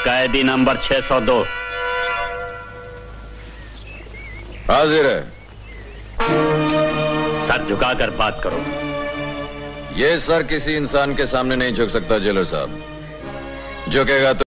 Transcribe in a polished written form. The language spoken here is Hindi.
कैदी नंबर 602 हाजिर है। सर झुकाकर बात करो। ये सर किसी इंसान के सामने नहीं झुक सकता जेलर साहब। झुकेगा तो